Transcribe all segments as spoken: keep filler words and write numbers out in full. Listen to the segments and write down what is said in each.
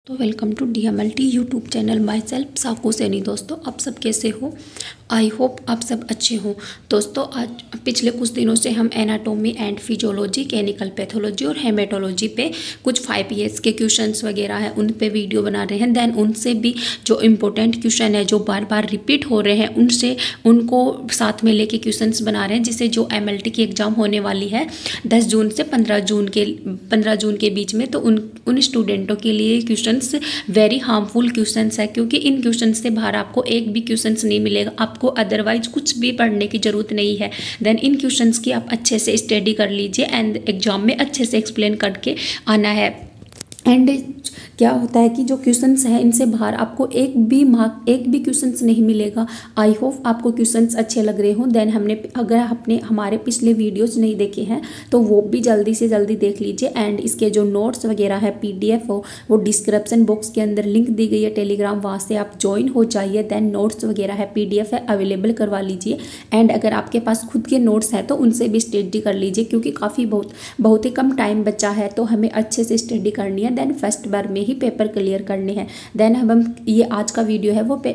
तो welcome to D M L T YouTube channel my self साकू Saini. दोस्तों आप सब कैसे हो? आई होप आप सब अच्छे हो। दोस्तों आज पिछले कुछ दिनों से हम anatomy and physiology, chemical pathology और हेमेटोलॉजी पे कुछ फाइव ईयर्स के क्वेश्चंस वगैरह हैं उन पे वीडियो बना रहे हैं। देन उनसे भी जो इम्पोर्टेंट क्वेश्चन है जो बार बार रिपीट हो रहे हैं उनसे उनको साथ में लेके क्वेश्चंस बना रहे हैं, जिससे जो एम एल टी की एग्ज़ाम होने वाली है दस जून से पंद्रह जून के पंद्रह जून के बीच में, तो उन उन स्टूडेंटों के लिए क्वेश्चन वेरी हार्मफुल क्वेश्चंस है, क्योंकि इन क्वेश्चंस से बाहर आपको एक भी क्वेश्चंस नहीं मिलेगा। आपको अदरवाइज कुछ भी पढ़ने की जरूरत नहीं है। देन इन क्वेश्चंस की आप अच्छे से स्टडी कर लीजिए एंड एग्जाम में अच्छे से एक्सप्लेन करके आना है। एंड क्या होता है कि जो क्वेश्चंस हैं इनसे बाहर आपको एक भी मार्क एक भी क्वेश्चंस नहीं मिलेगा। आई होप आपको क्वेश्चंस अच्छे लग रहे हों। देन हमने अगर आपने हमारे पिछले वीडियोस नहीं देखे हैं तो वो भी जल्दी से जल्दी देख लीजिए। एंड इसके जो नोट्स वगैरह है पीडीएफ हो वो डिस्क्रिप्शन बॉक्स के अंदर लिंक दी गई है टेलीग्राम, वहाँ से आप ज्वाइन हो जाइए। देन नोट्स वगैरह है पीडीएफ है अवेलेबल करवा लीजिए। एंड अगर आपके पास खुद के नोट्स हैं तो उनसे भी स्टडी कर लीजिए, क्योंकि काफ़ी बहुत बहुत ही कम टाइम बचा है तो हमें अच्छे से स्टडी करनी है। देन फर्स्ट बार में ही पेपर क्लियर करने हैं। देन हम हम ये आज का वीडियो है वो पे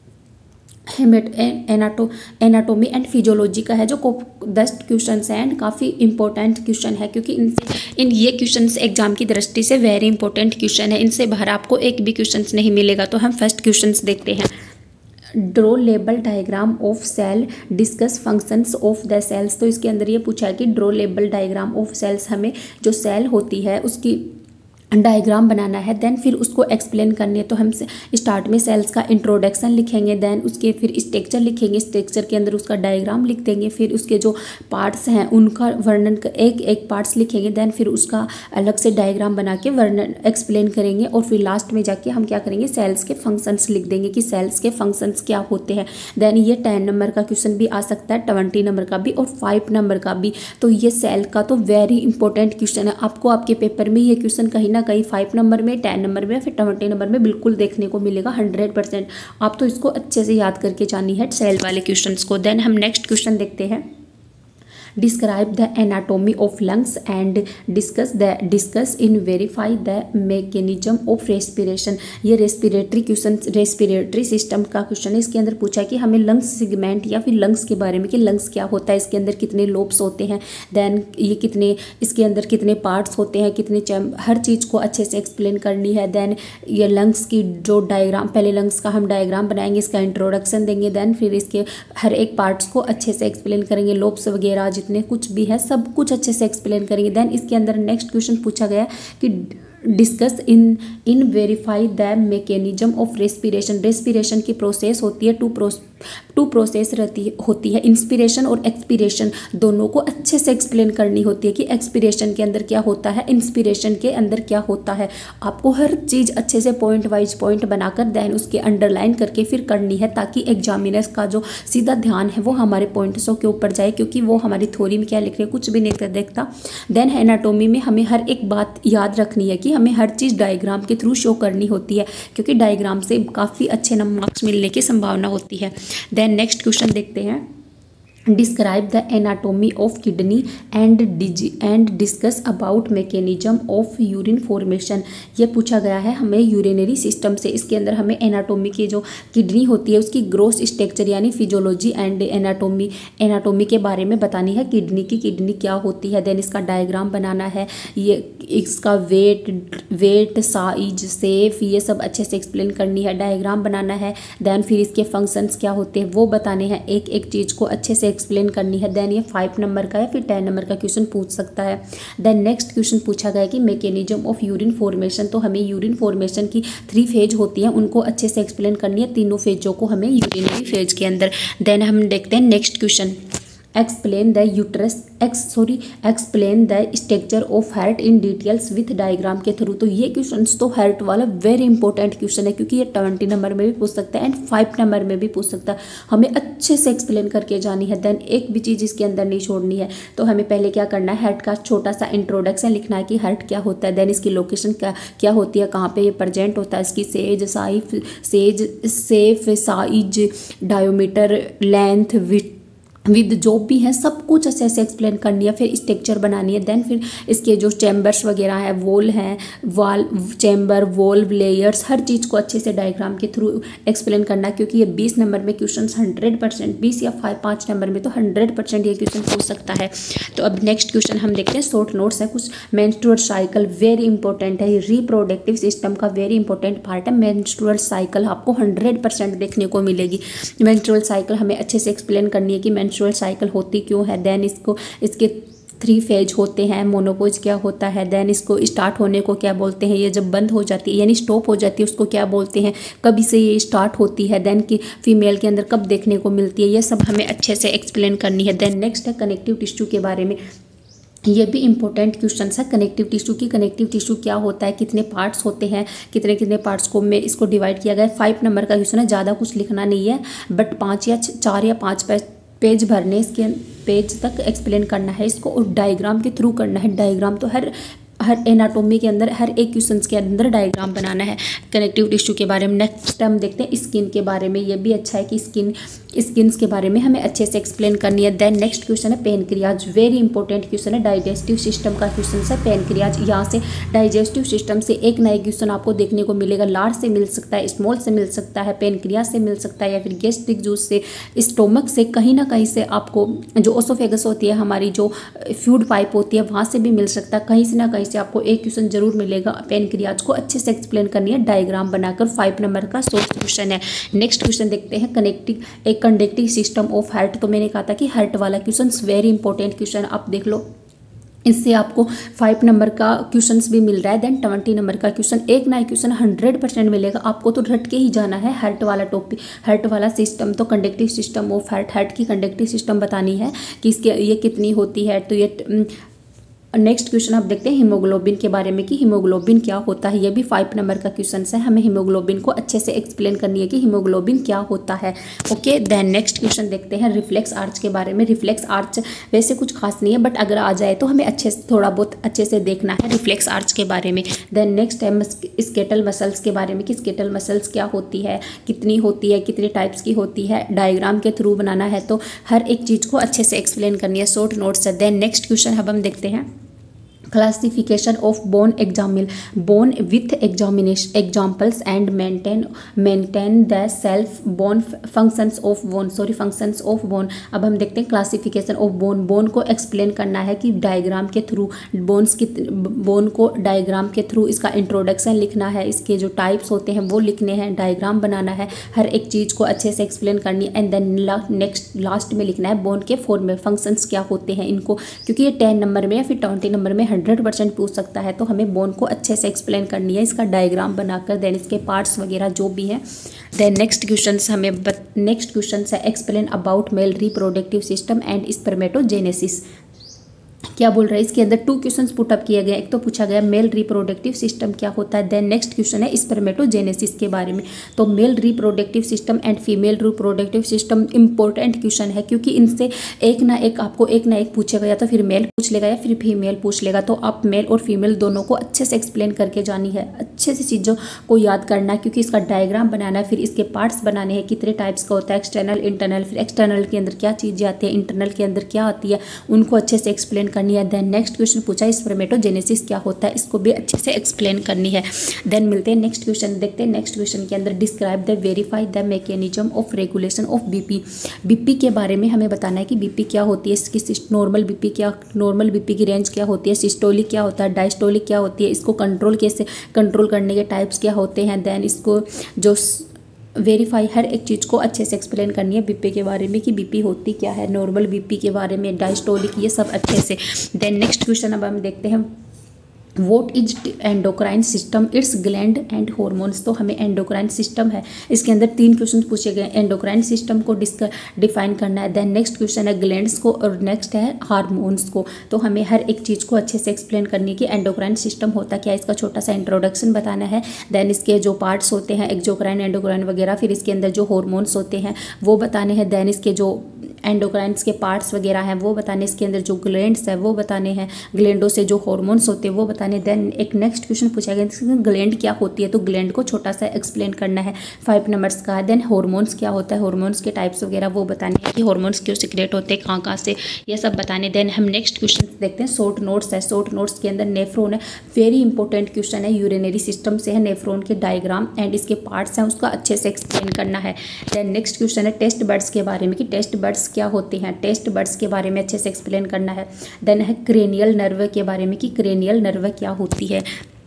एनाटो एनाटोमी एंड फिजियोलॉजी का है, जो दस क्वेश्चन है एंड काफ़ी इंपॉर्टेंट क्वेश्चन है, क्योंकि इनसे इन ये क्वेश्चन एग्जाम की दृष्टि से वेरी इंपॉर्टेंट क्वेश्चन है। इनसे बाहर आपको एक भी क्वेश्चन नहीं मिलेगा। तो हम फर्स्ट क्वेश्चन देखते हैं। Draw label diagram of cell, discuss functions of the cells. तो इसके अंदर ये पूछा है कि draw label diagram of cells, हमें जो सेल होती है उसकी डायग्राम बनाना है। देन फिर उसको एक्सप्लेन करनी है। तो हम स्टार्ट में सेल्स का इंट्रोडक्शन लिखेंगे, देन उसके फिर स्ट्रक्चर लिखेंगे, स्ट्रक्चर के अंदर उसका डायग्राम लिख देंगे, फिर उसके जो पार्ट्स हैं उनका वर्णन एक एक पार्ट्स लिखेंगे, देन फिर उसका अलग से डायग्राम बना के वर्णन एक्सप्लेन करेंगे। और फिर लास्ट में जाके हम क्या करेंगे, सेल्स के फंक्शंस लिख देंगे कि सेल्स के फंक्शंस क्या होते हैं। देन ये टेन नंबर का क्वेश्चन भी आ सकता है, ट्वेंटी नंबर का भी और फाइव नंबर का भी। तो ये सेल का तो वेरी इंपॉर्टेंट क्वेश्चन है। आपको आपके पेपर में ये क्वेश्चन कहीं ना कहीं फाइव नंबर में, टेन नंबर में, फिर ट्वेंटी नंबर में बिल्कुल देखने को मिलेगा हंड्रेड परसेंट। आप तो इसको अच्छे से याद करके जानी है सेल वाले क्वेश्चंस को। देन हम नेक्स्ट क्वेश्चन देखते हैं। Describe the anatomy of lungs and discuss the discuss in verify the mechanism of respiration. ये रेस्पिरेटरी क्वेश्चन, रेस्पिरेटरी सिस्टम का क्वेश्चन है। इसके अंदर पूछा है कि हमें लंग्स सेगमेंट या फिर लंग्स के बारे में कि लंग्स क्या होता है, इसके अंदर कितने लोब्स होते हैं, देन ये कितने इसके अंदर कितने पार्ट्स होते हैं, कितने चैम, हर चीज़ को अच्छे से एक्सप्लेन करनी है। देन ये लंग्स की जो डायग्राम, पहले लंग्स का हम डायग्राम बनाएंगे, इसका इंट्रोडक्शन देंगे, देन फिर इसके हर एक पार्ट्स को अच्छे से एक्सप्लेन करेंगे, लोब्स वगैरह जितने कुछ भी है सब कुछ अच्छे से एक्सप्लेन करेंगे। देन इसके अंदर नेक्स्ट क्वेश्चन पूछा गया कि discuss in in verify the mechanism of respiration. Respiration की प्रोसेस होती है टू प्रोस टू प्रोसेस रहती होती है, इंस्पिरेशन और एक्सपिरेशन दोनों को अच्छे से एक्सप्लेन करनी होती है कि एक्सपिरेशन के अंदर क्या होता है, इंस्पिरेशन के अंदर क्या होता है। आपको हर चीज़ अच्छे से पॉइंट वाइज पॉइंट बनाकर देन उसके अंडरलाइन करके फिर करनी है, ताकि एग्जामिनर्स का जो सीधा ध्यान है वो हमारे पॉइंट्सों के ऊपर जाए, क्योंकि वो हमारी थ्योरी में क्या लिख रहे हैं कुछ भी नहीं देखता। देन एनाटोमी में हमें हर एक बात याद रखनी है कि हमें हर चीज़ डायग्राम के थ्रू शो करनी होती है, क्योंकि डायग्राम से काफ़ी अच्छे नंबर मार्क्स मिलने की संभावना होती है। देन नेक्स्ट क्वेश्चन देखते हैं। Describe the anatomy of kidney and डिजी and discuss about mechanism of urine formation. ये पूछा गया है हमें यूरिनरी सिस्टम से। इसके अंदर हमें एनाटोमी की जो किडनी होती है उसकी ग्रोथ स्ट्रक्चर यानी फिजियोलॉजी एंड एनाटोमी एनाटोमी के बारे में बतानी है। किडनी की किडनी क्या होती है, देन इसका डायग्राम बनाना है, ये इसका वेट वेट साइज शेप ये सब अच्छे से एक्सप्लेन करनी है, डायग्राम बनाना है। देन फिर इसके फंक्शंस क्या होते हैं वो बताने हैं, एक एक चीज़ को अच्छे से एक्सप्लेन करनी है। देन ये फाइव नंबर का है, फिर टेन नंबर का क्वेश्चन पूछ सकता है। देन नेक्स्ट क्वेश्चन पूछा गया कि मैकेनिज्म ऑफ यूरिन फॉर्मेशन। तो हमें यूरिन फॉर्मेशन की थ्री फेज होती है, उनको अच्छे से एक्सप्लेन करनी है, तीनों फेजों को हमें यूरिनरी फेज के अंदर। देन हम देखते हैं next question. Explain the uterus ex sorry explain the structure of heart in details with diagram के थ्रू। तो ये क्वेश्चन तो हार्ट वाला वेरी इंपॉर्टेंट क्वेश्चन है, क्योंकि ये ट्वेंटी नंबर में भी पूछ सकता है एंड फाइव नंबर में भी पूछ सकता है। हमें अच्छे से एक्सप्लेन करके जानी है। देन एक भी चीज़ इसके अंदर नहीं छोड़नी है। तो हमें पहले क्या करना है, हार्ट का छोटा सा इंट्रोडक्शन लिखना है कि हार्ट क्या होता है, देन इसकी लोकेशन क्या क्या होती है, कहाँ पे ये प्रेजेंट होता है, इसकी size shape size shape size diameter length with with जॉब भी है, सब कुछ अच्छे से एक्सप्लेन करनी है, फिर स्ट्रक्चर बनानी है। देन फिर इसके जो चैम्बर्स वगैरह है, वॉल है, वाल चैम्बर, वॉल, लेयर्स, हर चीज़ को अच्छे से डायग्राम के थ्रू एक्सप्लेन करना, क्योंकि ये बीस नंबर में क्वेश्चन हंड्रेड परसेंट बीस या फाइव पाँच नंबर में तो हंड्रेड परसेंट ये क्वेश्चन पूछ सकता है। तो अब नेक्स्ट क्वेश्चन हम देखते हैं, शॉर्ट नोट्स है कुछ। मेंस्ट्रुअल साइकिल वेरी इंपॉर्टेंट है, रिप्रोडक्टिव सिस्टम का वेरी इंपॉर्टेंट पार्ट है। मेंस्ट्रुअल साइकिल आपको हंड्रेड परसेंट देखने को मिलेगी। मेंस्ट्रुअल साइकिल हमें अच्छे से एक्सप्लेन करनी है कि मेंस्ट्रुअल साइकिल होती क्यों है। देन इसको इसके थ्री फेज होते हैं, मोनोपोज क्या होता है, देन इसको स्टार्ट होने को क्या बोलते हैं, ये जब बंद हो जाती है यानी स्टॉप हो जाती है उसको क्या बोलते हैं, कब से ये स्टार्ट होती है, देन कि फीमेल के अंदर कब देखने को मिलती है, ये सब हमें अच्छे से एक्सप्लेन करनी है। देन नेक्स्ट है कनेक्टिव टिश्यू के बारे में, ये भी इंपॉर्टेंट क्वेश्चन है। कनेक्टिव टिश्यू की कनेक्टिव टिश्यू क्या होता है, कितने पार्ट्स होते हैं, कितने कितने पार्ट्स को में इसको डिवाइड किया गया है। फाइव नंबर का क्वेश्चन है, ज़्यादा कुछ लिखना नहीं है, बट पाँच या चार या पाँच पेज भरने इसके पेज तक एक्सप्लेन करना है इसको, और डायग्राम के थ्रू करना है। डायग्राम तो हर हर एनाटोमी के अंदर हर एक क्वेश्चन के अंदर डायग्राम बनाना है कनेक्टिव टिश्यू के बारे में। नेक्स्ट हम देखते हैं स्किन के बारे में, ये भी अच्छा है कि स्किन स्किन्स के बारे में हमें अच्छे से एक्सप्लेन करनी है। देन नेक्स्ट क्वेश्चन है पेनक्रियाज, वेरी इंपॉर्टेंट क्वेश्चन है, डाइजेस्टिव सिस्टम का क्वेश्चन है पेनक्रियाज। यहाँ से डाइजेस्टिव सिस्टम से एक नया क्वेश्चन आपको देखने को मिलेगा, लार्ज से मिल सकता है, स्मॉल से मिल सकता है, पेनक्रियाज से मिल सकता है, या फिर गैस्ट्रिक जूस से, स्टोमक से, कहीं ना कहीं से आपको जो ओसोफेगस होती है, हमारी जो फूड पाइप होती है, वहाँ से भी मिल सकता है, कहीं से ना कहीं से आपको एक क्वेश्चन जरूर मिलेगा। पेनक्रियाज को अच्छे से एक्सप्लेन करनी है डायग्राम बनाकर, फाइव नंबर का शॉर्ट क्वेश्चन है। नेक्स्ट क्वेश्चन देखते हैं कनेक्टिव एक कंडक्टिव सिस्टम ऑफ हार्ट। तो मैंने कहा था कि हार्ट वाला क्वेश्चन वेरी इंपॉर्टेंट क्वेश्चन, आप देख लो, इससे आपको फाइव नंबर का क्वेश्चंस भी मिल रहा है। देन ट्वेंटी नंबर का क्वेश्चन, एक नया क्वेश्चन हंड्रेड परसेंट मिलेगा आपको, तो रट के ही जाना है हार्ट वाला टॉपिक, हार्ट वाला सिस्टम। तो conductive system of heart, heart की कंडक्टिव सिस्टम बतानी है कि इसके ये कितनी होती है। तो ये नेक्स्ट क्वेश्चन आप देखते हैं हीमोग्लोबिन के बारे में कि हीमोग्लोबिन क्या होता है, ये भी फाइव नंबर का क्वेश्चन है। हमें हीमोग्लोबिन को अच्छे से एक्सप्लेन करनी है कि हीमोग्लोबिन क्या होता है। ओके, देन नेक्स्ट क्वेश्चन देखते हैं रिफ्लेक्स आर्च के बारे में। रिफ्लेक्स आर्च वैसे कुछ खास नहीं है, बट अगर आ जाए तो हमें अच्छे से थोड़ा बहुत अच्छे से देखना है रिफ्लेक्स आर्च के बारे में। देन नेक्स्ट है स्केटल मसल्स के बारे में कि स्केटल मसल्स क्या होती है, कितनी होती है, कितने टाइप्स की होती है, डायग्राम के थ्रू बनाना है। तो हर एक चीज़ को अच्छे से एक्सप्लेन करनी है, शॉर्ट नोट्स है। देन नेक्स्ट क्वेश्चन अब हम देखते हैं classification of bone example, bone with examination examples and maintain maintain the self bone functions of bone sorry functions of bone. अब हम देखते हैं क्लासिफिकेशन ऑफ बोन, बोन को एक्सप्लेन करना है कि डायग्राम के थ्रू बोन्स की बोन को डायग्राम के थ्रू इसका इंट्रोडक्शन लिखना है, इसके जो टाइप्स होते हैं वो लिखने हैं, डायग्राम बनाना है, हर एक चीज़ को अच्छे से एक्सप्लेन करनी है। एंड देन नेक्स्ट लास्ट में लिखना है बोन के फॉर्म फंक्शंस क्या होते हैं इनको, क्योंकि ये टेन नंबर में या फिर ट्वेंटी नंबर में हंड्रेड परसेंट पूछ सकता है। तो हमें बोन को अच्छे से एक्सप्लेन करनी है, इसका डायग्राम बनाकर, देन इसके पार्ट्स वगैरह जो भी हैं। देन नेक्स्ट क्वेश्चन हमें नेक्स्ट क्वेश्चन है explain about male reproductive system and spermatogenesis. क्या बोल रहा है, इसके अंदर टू क्वेश्चंस पुट अप किए गए। एक तो पूछा गया मेल रिप्रोडक्टिव सिस्टम क्या होता है, देन नेक्स्ट क्वेश्चन है स्पर्मेटोजेनेसिस के बारे में। तो male reproductive system and female reproductive system important question है, क्योंकि इनसे एक ना एक आपको एक ना एक पूछेगा, या तो फिर मेल पूछ लेगा या फिर फीमेल पूछ लेगा। तो आप मेल और फीमेल दोनों को अच्छे से एक्सप्लेन करके जानी है, अच्छे से चीज़ों को याद करना है, क्योंकि इसका डायग्राम बनाना है, फिर इसके पार्ट्स बनाने हैं, कितने टाइप्स का होता है, एक्सटर्नल इंटरनल, फिर एक्सटर्नल के अंदर क्या चीज़ें आती है, इंटरनल के अंदर क्या आती है, उनको अच्छे से एक्सप्लेन करनी है। देन नेक्स्ट क्वेश्चन पूछा स्पर्मेटोजेनेसिस क्या होता है, इसको भी अच्छे से एक्सप्लेन करनी है। देन मिलते हैं नेक्स्ट क्वेश्चन, देखते हैं नेक्स्ट क्वेश्चन के अंदर describe the verify the mechanism of regulation of BP. BP के बारे में हमें बताना है कि बीपी क्या होती है, इसकी नॉर्मल बीपी क्या नॉर्मल बीपी की रेंज क्या होती है, सिस्टोलिक क्या होता है, डायस्टोलिक क्या होती है, इसको कंट्रोल कैसे कंट्रोल करने के टाइप्स क्या होते हैं। देन इसको जो वेरीफाई हर एक चीज़ को अच्छे से एक्सप्लेन करनी है बीपी के बारे में कि बीपी होती क्या है, नॉर्मल बीपी के बारे में, डायस्टोलिक, ये सब अच्छे से। देन नेक्स्ट क्वेश्चन अब हम देखते हैं what is endocrine system, its gland and hormones. तो हमें एंडोक्राइन सिस्टम है, इसके अंदर तीन क्वेश्चन पूछे गए, एंडोक्राइन सिस्टम को डिस्क डिफाइन करना है। देन नेक्स्ट क्वेश्चन है ग्लैंड्स को, और नेक्स्ट है हार्मोन्स को। तो हमें हर एक चीज़ को अच्छे से एक्सप्लेन करनी है कि एंडोक्राइन सिस्टम होता क्या है, इसका छोटा सा इंट्रोडक्शन बताना है। देन इसके जो पार्ट्स होते हैं एक्सोक्राइन एंडोक्राइन वगैरह, फिर इसके अंदर जो हॉर्मोन्स होते हैं वो बताने हैं। देन इसके जो एंडोक्राइन्स के पार्ट्स वगैरह हैं वो बताने, इसके अंदर जो ग्लैंड्स है वो बताने हैं, ग्लैंडों से जो हॉर्मोन्स होते हैं वो बताने। देन एक नेक्स्ट क्वेश्चन पूछा गया ग्लैंड क्या होती है, तो ग्लैंड को छोटा सा एक्सप्लेन करना है, फाइव नंबर्स का है। देन हॉर्मोन्स क्या होता है, हॉर्मोन्स के टाइप्स वगैरह वो बताने हैं कि हॉर्मोन्स क्यों सीक्रेट होते हैं, कहाँ कहाँ से, ये सब बताने। देन हम नेक्स्ट क्वेश्चन देखते हैं, शॉर्ट नोट्स है। शॉर्ट नोट्स के अंदर नेफ्रॉन है, वेरी इंपॉर्टेंट क्वेश्चन है, यूरिनरी सिस्टम से है, नेफ्रॉन के डायग्राम एंड इसके पार्ट्स हैं उसका अच्छे से एक्सप्लेन करना है। देन नेक्स्ट क्वेश्चन है टेस्ट बर्ड्स के बारे में कि टेस्ट बर्ड्स क्या होते हैं, टेस्ट बर्ड्स के बारे में अच्छे से एक्सप्लेन करना है। देन है क्रेनियल नर्व के बारे में कि क्रेनियल नर्व क्या होती है,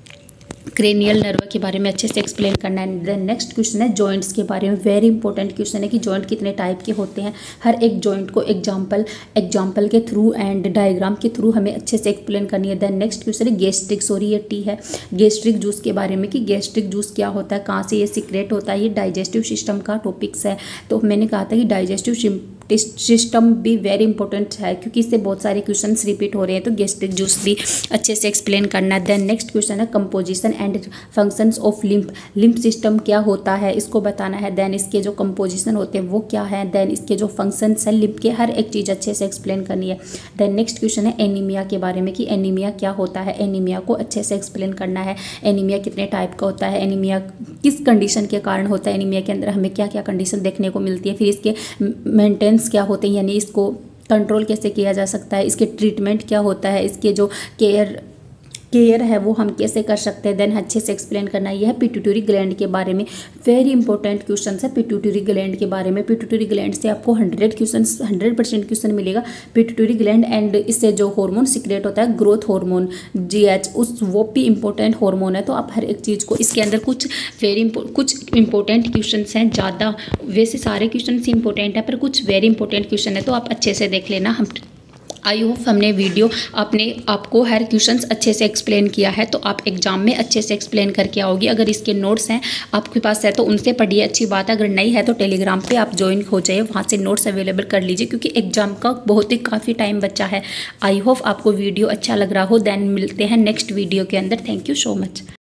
क्रेनियल नर्व के बारे में अच्छे से एक्सप्लेन करना है। देन नेक्स्ट क्वेश्चन है जॉइंट्स के बारे में, वेरी इंपॉर्टेंट क्वेश्चन है कि जॉइंट कितने टाइप के होते हैं, हर एक जॉइंट को एग्जांपल एग्जांपल के थ्रू एंड डायग्राम के थ्रू हमें अच्छे से एक्सप्लेन करनी है। देन नेक्स्ट क्वेश्चन है गेस्ट्रिक, सॉरी ये टी है, गेस्ट्रिक जूस के बारे में कि गेस्ट्रिक जूस क्या होता है, कहाँ से ये सीक्रेट होता है, ये डाइजेस्टिव सिस्टम का टॉपिक्स है। तो मैंने कहा था कि डाइजेस्टिव सिस्टम भी वेरी इंपॉर्टेंट है क्योंकि इससे बहुत सारे क्वेश्चंस रिपीट हो रहे हैं, तो गेस्ट्रिक जूस भी अच्छे से एक्सप्लेन करना है। देन नेक्स्ट क्वेश्चन है composition and functions of lymph, lymph system क्या होता है इसको बताना है। देन इसके जो कंपोजिशन होते हैं वो क्या है, देन इसके जो फंक्शंस हैं लिम्फ के, हर एक चीज़ अच्छे से एक्सप्लेन करनी है। देन नेक्स्ट क्वेश्चन है एनीमिया के बारे में कि एनीमिया क्या होता है, एनीमिया को अच्छे से एक्सप्लेन करना है। एनीमिया कितने टाइप का होता है, एनीमिया किस कंडीशन के कारण होता है, एनीमिया के अंदर हमें क्या क्या कंडीशन देखने को मिलती है, फिर इसके मेंटेनेंस क्या होते हैं यानी इसको कंट्रोल कैसे किया जा सकता है, इसके ट्रीटमेंट क्या होता है, इसके जो केयर केयर है वो हम कैसे कर सकते हैं। देन अच्छे से एक्सप्लेन करना। यह है पिट्यूटरी ग्लैंड के बारे में, वेरी इंपॉर्टेंट क्वेश्चन है पिट्यूटरी ग्लैंड के बारे में। पिट्यूटरी ग्लैंड से आपको hundred question hundred percent question मिलेगा। पिट्यूटरी ग्लैंड एंड इससे जो हार्मोन सीक्रेट होता है ग्रोथ हार्मोन जी एच, उस वो भी इंपॉर्टेंट हार्मोन है। तो आप हर एक चीज़ को, इसके अंदर कुछ वेरी कुछ इंपॉर्टेंट क्वेश्चन हैं, ज़्यादा वैसे सारे क्वेश्चन इंपॉर्टेंट है पर कुछ वेरी इंपॉर्टेंट क्वेश्चन है, तो आप अच्छे से देख लेना। हम आई होप हमने वीडियो आपने आपको हर क्वेश्चंस अच्छे से एक्सप्लेन किया है, तो आप एग्जाम में अच्छे से एक्सप्लेन करके आओगी। अगर इसके नोट्स हैं आपके पास है तो उनसे पढ़िए, अच्छी बात है। अगर नहीं है तो टेलीग्राम पे आप ज्वाइन हो जाइए, वहाँ से नोट्स अवेलेबल कर लीजिए क्योंकि एग्जाम का बहुत ही काफ़ी टाइम बचा है। आई होप आपको वीडियो अच्छा लग रहा हो। देन मिलते हैं नेक्स्ट वीडियो के अंदर। Thank you so much.